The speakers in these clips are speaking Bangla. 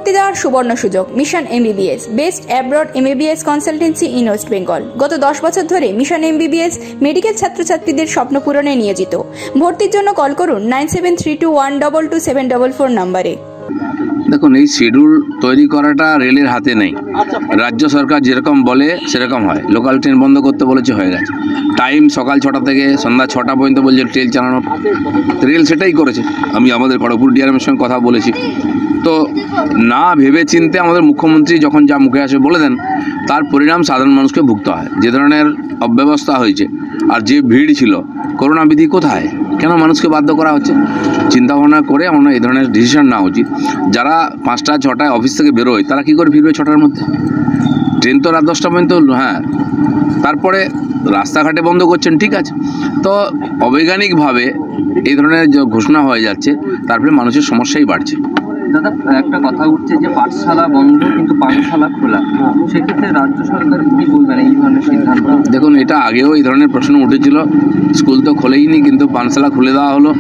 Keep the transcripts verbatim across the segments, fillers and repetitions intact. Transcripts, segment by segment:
ভর্তি দেওয়ার সুবর্ণ সুযোগ। Mission MBBS, best abroad MBBS consultancy in west Bengal. গত দশ বছর ধরে মিশন এমবিবিএস মেডিকেল ছাত্রছাত্রীদের স্বপ্ন পূরণে নিয়োজিত। ভর্তির জন্য কল করুন nine seven three two one double two seven double four নম্বরে। দেখুন, এই শিডিউল তৈরি করাটা রেলের হাতে নেই। রাজ্য সরকার যেরকম বলে সেরকম হয়। লোকাল ট্রেন বন্ধ করতে বলেছে, হয়ে গেছে। টাইম সকাল ছটা থেকে সন্ধ্যা ছটা পর্যন্ত বলছে ট্রেন চালানো, রেল সেটাই করেছে। আমি আমাদের খড়গপুর ডিআরএমের সঙ্গে কথা বলেছি, তো না ভেবে চিনতে আমাদের মুখ্যমন্ত্রী যখন যা মুখে আসে বলে দেন, তার পরিণাম সাধারণ মানুষকে ভুগতে হয়। যে ধরনের অব্যবস্থা হয়েছে আর যে ভিড় ছিল, করোনা বিধি কোথায়, কেন মানুষকে বাধ্য করা হচ্ছে? চিন্তা ভাবনা করে আমরা এই ধরনের ডিসিশন নেওয়া উচিত। যারা পাঁচটা ছটায় অফিস থেকে বেরোয় তারা কী করে ফিরবে ছটার মধ্যে? ট্রেন তো রাত দশটা পর্যন্ত, হ্যাঁ। তারপরে রাস্তাঘাটে বন্ধ করছেন, ঠিক আছে, তো অবৈজ্ঞানিকভাবে এই ধরনের যে ঘোষণা হয়ে যাচ্ছে, তারপরে মানুষের সমস্যাই বাড়ছে। দাদা, একটা কথা উঠছে যে পাঠশালা বন্ধ কিন্তু পাঠশালা খোলা, সেক্ষেত্রে রাজ্য সরকার কী বলবেন এই ধরনের সিদ্ধান্ত? দেখুন, এটা আগেও এই ধরনের প্রশ্ন উঠেছিল। স্কুল তো খোলেইনি, কিন্তু পাঠশালা খুলে দেওয়া হলো,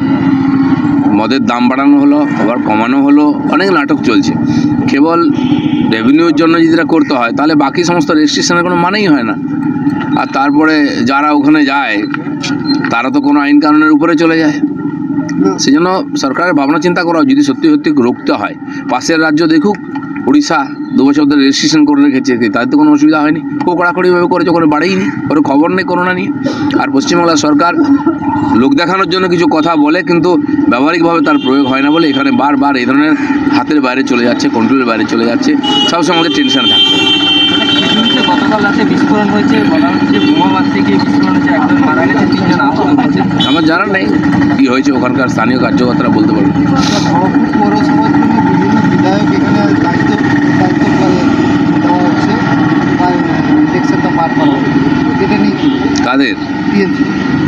মদের দাম বাড়ানো হলো, আবার কমানো হলো, অনেক নাটক চলছে। কেবল রেভিনিউর জন্য যদি এটা করতে হয়, তাহলে বাকি সমস্ত রেস্ট্রিকশনের কোনো মানেই হয় না। আর তারপরে যারা ওখানে যায় তারা তো কোনো আইন কানুনের উপরে চলে যায়। সেই জন্য সরকারের ভাবনা চিন্তা করা, যদি সত্যি সত্যি রুখতে হয়, পাশের রাজ্য দেখুক, উড়িষ্যা দু বছর ধরে রেজিস্ট্রেশন করে রেখেছে, তাদের তো কোনো অসুবিধা হয়নি। খুব কড়াকড়িভাবে করেছে, ওখানে বাড়েইনি, ওর খবর নেই করোনা নিয়ে। আর পশ্চিমবাংলার সরকার লোক দেখানোর জন্য কিছু কথা বলে, কিন্তু ব্যবহারিকভাবে তার প্রয়োগ হয় না বলে এখানে বারবার এই ধরনের হাতের বাইরে চলে যাচ্ছে, কন্ট্রোলের বাইরে চলে যাচ্ছে। সবসময় আমাদের টেনশন থাকবে। গতকাল রাতে বিস্ফোরণ হয়েছে, বলা হচ্ছে যে বোমা মারতে গিয়ে বিস্ফোরণ হয়েছে, একজন মারা গেছে, তিনজন আহত হয়েছে। আমার জানা নেই কী হয়েছে, ওখানকার স্থানীয় কার্যকর্তারা বলতে পারবে। খড়গপুর পৌরসভার জন্য বিভিন্ন বিধায়ক এখানে দায়িত্ব দায়িত্ব দেওয়া হচ্ছে, ইলেকশনটা পার করা হবে, এটা নিয়ে কি কাদের? টিএমসি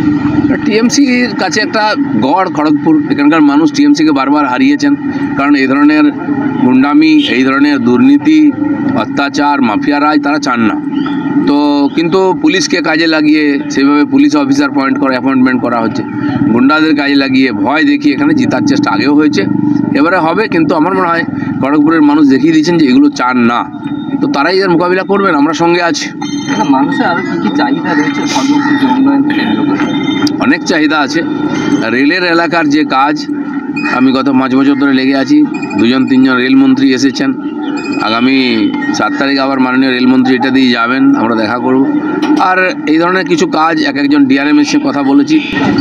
টিএমসির কাছে একটা গড় খড়গপুর। এখানকার মানুষ টিএমসিকে বারবার হারিয়েছেন, কারণ এই ধরনের গুন্ডামি, এই ধরনের দুর্নীতি, অত্যাচার, মাফিয়া রাজ তারা চান না। তো কিন্তু পুলিশকে কাজে লাগিয়ে সেইভাবে পুলিশ অফিসার পয়েন্ট করা অ্যাপয়েন্টমেন্ট করা হচ্ছে, গুন্ডাদের কাজে লাগিয়ে ভয় দেখিয়ে এখানে জিতার চেষ্টা আগেও হয়েছে, এবারে হবে। কিন্তু আমার মনে হয় খড়গপুরের মানুষ দেখিয়ে দিয়েছেন যে এগুলো চান না, তো তারাই এর মোকাবিলা করবেন, আমরা সঙ্গে আছি। মানুষের আরও কী কী চাহিদা রয়েছে খড়গপুর উন্নয়ন থেকে? অনেক চাহিদা আছে। রেলের এলাকার যে কাজ, আমি গত পাঁচ বছর ধরে লেগে আছি। দুজন তিনজন রেলমন্ত্রী এসেছেন, আগামী সাত তারিখ আবার মাননীয় রেলমন্ত্রী এটা দিয়ে যাবেন, আমরা দেখা করব। আর এই ধরনের কিছু কাজ এক একজন ডিআরএম এর সাথে কথা বলেছি,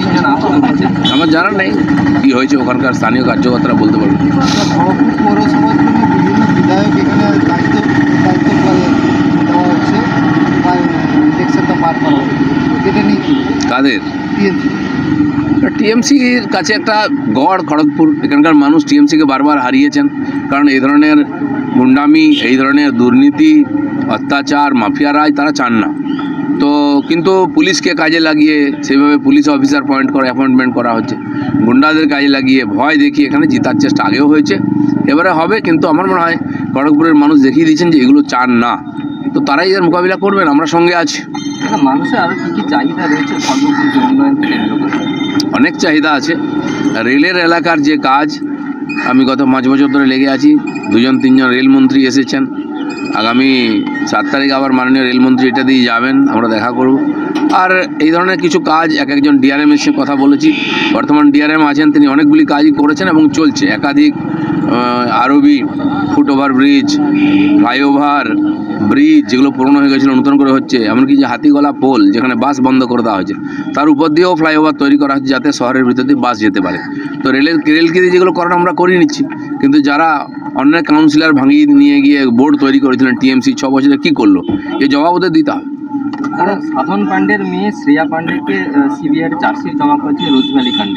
আমার জানা নেই কী হয়েছে, ওখানকার স্থানীয় কার্যকর্তারা বলতে পারবে। খড়গপুর পৌরসভার জন্য বিভিন্ন বিধায়ক এখানে দায়িত্ব দায়িত্ব দেওয়া হচ্ছে, ইলেকশনটা পার করা হবে, এটা নিয়ে কি? কাদের? টিএমসি টিএমসির কাছে একটা গড় খড়গপুর। এখানকার মানুষ টিএমসিকে বারবার হারিয়েছেন, কারণ এই ধরনের গুন্ডামি, এই ধরনের দুর্নীতি, অত্যাচার, মাফিয়া রাজ তারা চান না। তো কিন্তু পুলিশকে কাজে লাগিয়ে সেইভাবে পুলিশ অফিসার পয়েন্ট করা অ্যাপয়েন্টমেন্ট করা হচ্ছে, গুন্ডাদের কাজে লাগিয়ে ভয় দেখিয়ে এখানে জিতার চেষ্টা আগেও হয়েছে, এবারে হবে। কিন্তু আমার মনে হয় খড়গপুরের মানুষ দেখিয়ে দিয়েছেন যে এগুলো চান না, তো তারাই এর মোকাবিলা করবেন, আমরা সঙ্গে আছি। মানুষের আরও কী কী চাহিদা রয়েছে খড়গপুর উন্নয়ন থেকে? অনেক চাহিদা আছে। রেলের এলাকার যে কাজ, আমি গত পাঁচ বছর ধরে লেগে আছি। দুজন তিনজন রেলমন্ত্রী এসেছেন, আগামী সাত তারিখ আবার মাননীয় রেলমন্ত্রী এটা দিয়ে যাবেন, আমরা দেখা করব। আর এই ধরনের কিছু কাজ এক একজন ডিআরএম এর সাথে কথা বলেছি। বর্তমান ডিআরএম আছেন, তিনি অনেকগুলি কাজই করেছেন এবং চলছে। একাধিক RB foot over bridge, flyover, bridge যেগুলো পুরনো হয়ে গেছিলো নতুন করে হচ্ছে, এমনকি যে হাতিগলা পোল যেখানে বাস বন্ধ করে দেওয়া হয়েছে, তার উপর দিয়েও ফ্লাইওভার তৈরি করা হচ্ছে, যাতে শহরের ভিতর দিয়ে বাস যেতে পারে। তো রেলের রেলকে দিয়ে যেগুলো করানো আমরা করিয়ে নিচ্ছি, কিন্তু যারা অন্য কাউন্সিলর ভাঙিয়ে নিয়ে গিয়ে বোর্ড তৈরি করেছিলেন টিএমসি, ছ বছরে কী করলো, এই জবাব ওদের দিতে হবে। সাধন পাণ্ডের মেয়ে শ্রেয়া পাণ্ডেকে সিবিআইয়ের চার্জশিট জমা করেছে রোজভ্যালি কাণ্ডে।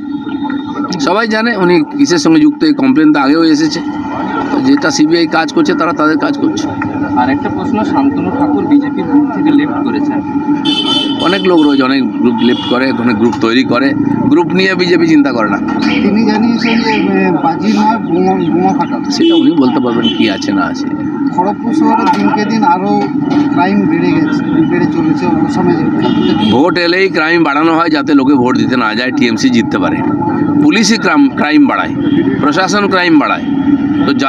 সবাই জানে উনি কিসের সঙ্গে যুক্ত, এই কমপ্লেন তো আগেও এসেছে। যেটা সিবিআই কাজ করছে তারা তাদের কাজ করছে। আর একটা প্রশ্ন, শান্তনু ঠাকুর বিজেপির গ্রুপ থেকে লেফট করেছেন। অনেক লোক রয়েছে, অনেক গ্রুপ লেফট করে, অনেক গ্রুপ তৈরি করে, গ্রুপ নিয়ে বিজেপি চিন্তা করে না। তিনি জানিয়েছেন যে বাজি নয়, বোমা বোমা ফাটানো, সেটা উনি বলতে পারবেন কি আছে না আছে। খড়গপুর শহরে দিনকে দিন আরও ক্রাইম বেড়ে গেছে, বেড়ে চলেছে। অসামাজিক ভোট এলেই ক্রাইম বাড়ানো হয় যাতে লোকে ভোট দিতে না যায়, টিএমসি জিততে পারে। পুলিশই ক্রাইম ক্রাইম বাড়ায়, প্রশাসন ক্রাইম বাড়ায়। তো যারা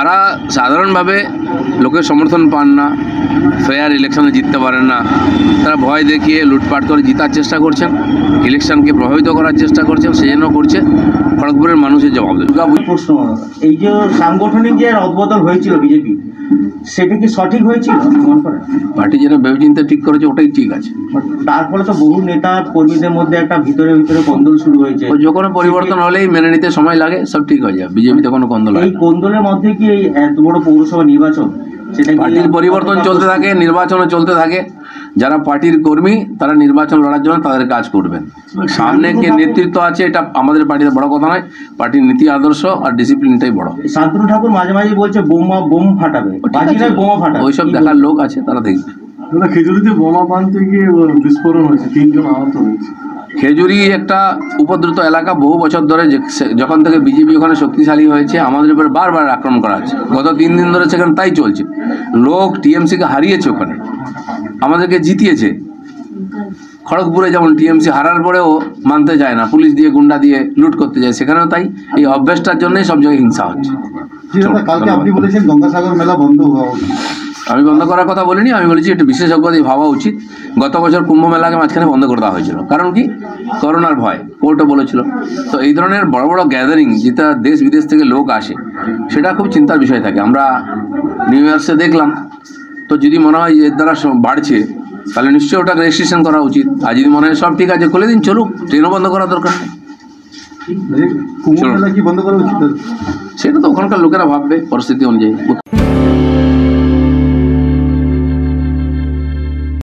যারা সাধারণভাবে লোকের সমর্থন পান না, ফেয়ার ইলেকশনে জিততে পারেন না, তারা ভয় দেখিয়ে লুটপাট করে জিতার চেষ্টা করছেন, ইলেকশনকে প্রভাবিত করার চেষ্টা করছেন, সেই জন্য করছে। খড়গপুরের মানুষের জবাব দেবে। প্রশ্ন, এই যে সাংগঠনিক যে রদবদল হয়েছিল বিজেপি, সেটা কি সঠিক হয়েছিল মনে করেন? পার্টি যেটা ভেবেচিন্তে ঠিক করেছে ওটাই ঠিক আছে। তার ফলে তো বহু নেতা কর্মীদের মধ্যে একটা ভিতরে ভিতরে কোন্দল শুরু হয়েছে। ওই যে কোনো পরিবর্তন হলেই মেনে নিতে সময় লাগে, সব ঠিক হয়ে যায়। বিজেপিতে কোনো কন্দল হয় এই না। কোন্দলের মধ্যে কি এই এত বড় পৌরসভা নির্বাচন, সেটা কি পার্টির পরিবর্তন চলতে থাকে, নির্বাচনও চলতে থাকে। যারা পার্টির কর্মী তারা নির্বাচন লড়ার জন্য তাদের কাজ করবেন। সামনে কে নেতৃত্ব আছে এটা আমাদের পার্টিতে বড় কথা নয়, পার্টির নীতি আদর্শ আর ডিসিপ্লিনটাই বড়। শান্তনু ঠাকুর মাঝে মাঝে বলছে বোমা বোম ফাটাবে, বাজিরায় বোমা ফাটাবে, ওইসব দেখার লোক আছে, তারা দেখবে। খেজুরিতে বোমা বাঁধতে গিয়ে বিস্ফোরণ হয়েছে, তিনজন আহত হয়েছে। খেজুরি একটা উপদ্রুত এলাকা, বহু বছর ধরে যে- যখন থেকে বিজেপি ওখানে শক্তিশালী হয়েছে আমাদের উপরে বারবার আক্রমণ করা হচ্ছে। গত তিন দিন ধরে সেখানে তাই চলছে। লোক টিএমসিকে হারিয়েছে, ওখানে আমাদেরকে জিতিয়েছে। খড়গপুরে যেমন টিএমসি হারার পরেও মানতে যায় না, পুলিশ দিয়ে গুন্ডা দিয়ে লুট করতে যায়, সেখানেও তাই। এই অভ্যাসটার জন্যই সব জায়গায় হিংসা হচ্ছে। কালকে আপনি বলেছেন গঙ্গাসাগর মেলা বন্ধ হওয়া উচিত। আমি বন্ধ করার কথা বলিনি, আমি বলেছি এটা বিশেষজ্ঞ দিয়ে ভাবা উচিত। গত বছর কুম্ভ মেলাকে মাঝখানে বন্ধ করে দেওয়া হয়েছিল, কারণ কি? করোনার ভয়, কোর্টও বলেছিল। তো এই ধরনের বড় বড় গ্যাদারিং যেটা দেশ বিদেশ থেকে লোক আসে, সেটা খুব চিন্তার বিষয় থাকে। আমরা নিউ ইয়ার্সে দেখলাম, তো যদি মনে হয় যে এর দ্বারা স- বাড়ছে, তাহলে নিশ্চয়ই ওটা রেজিস্ট্রেশন করা উচিত। আর যদি মনে হয় সব ঠিক আছে, খুলে দিন, চলুক, ট্রেনও বন্ধ করার দরকার নেই। কুম্ভ মেলা কি বন্ধ করা উচিত? সেটা তো ওখানকার লোকেরা ভাববে পরিস্থিতি অনুযায়ী।